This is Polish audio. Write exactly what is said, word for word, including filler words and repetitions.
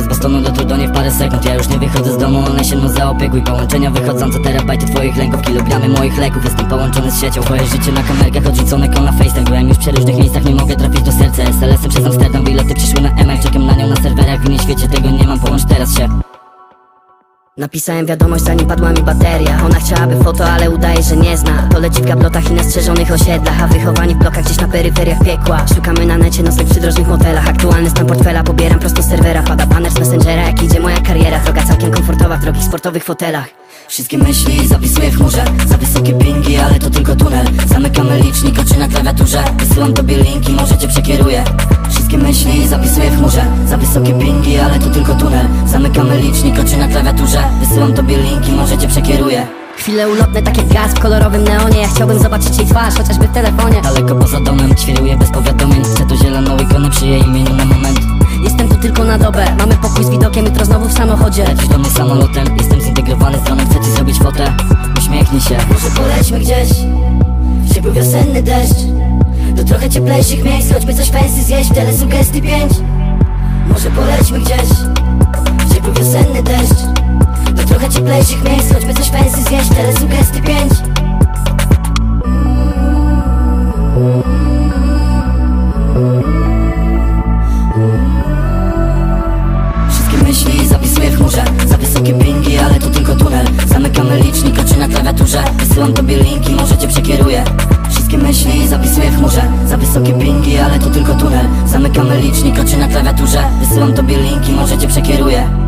Bostonu do Trudonie w parę sekund. Ja już nie wychodzę z domu, one się mną zaopiekuj. Połączenia wychodzące, terabajty twoich lęków, kilogramy moich leków. Jestem połączony z siecią, twoje życie na kamerkach odrzucone call na FaceTime. Byłem już przy różnych miejscach, nie mogę trafić do serca. S L S-em przez Amsterdam, bilety przyszły na M L. Czekam na nią na serwerach, w innym świecie tego nie mam, połącz teraz się. Napisałem wiadomość zanim padła mi bateria. Ona chciałaby foto, ale udaje, że nie zna. To leci w gablotach i nastrzeżonych osiedlach, a wychowani w blokach gdzieś na peryferiach piekła. Szukamy na necie nocleg w przydrożnych motelach. Aktualny stan portfela pobieram prosto z serwera. Pada banner z Messengera, jak idzie moja kariera. Droga całkiem komfortowa w drogich sportowych fotelach. Wszystkie myśli zapisuję w chmurze. Za wysokie pingi, ale to tylko tunel. Zamykamy licznik, oczy na klawiaturze. Wysyłam tobie linki, może cię przekieruję. Wszystkie myśli zapisuję w chmurze. Za wysokie pingi, ale to tylko tunel. Zamykamy licznik, oczy na klawiaturze. Wysyłam tobie linki, może cię przekieruję. Chwile ulotne, tak jak gaz w kolorowym neonie. Ja chciałbym zobaczyć jej twarz, chociażby w telefonie. Daleko poza domem, świruję bez powiadomień. Chcę tu zieloną ikonę przy jej imieniu na moment. Jestem tu tylko na dobę, mamy pokój z widokiem, jutro znowu w samochodzie. Lecisz do mnie samolotem, jestem zintegrowany z dronem. Chcę ci zrobić fotę, uśmiechnij się. Może polećmy gdzieś, w ciepły wiosenny deszcz, do trochę cieplejszych miejsc, choćby coś fancy zjeść w telesugestii pięć. Może polećmy gdzieś, w ciepły wiosenny deszcz, do trochę cieplejszych miejsc, choćby coś fancy zjeść w telesugestii pięć. Wszystkie myśli zapisuję w chmurze. Za wysokie pingi, ale to tylko tunel. Zamykamy licznik, oczy na klawiaturze. Wysyłam tobie linki, może cię przekieruję. Wszystkie myśli zapisuję w chmurze. Za wysokie pingi, ale to tylko tunel. Zamykamy licznik, oczy na klawiaturze. Wysyłam tobie linki, może cię przekieruję.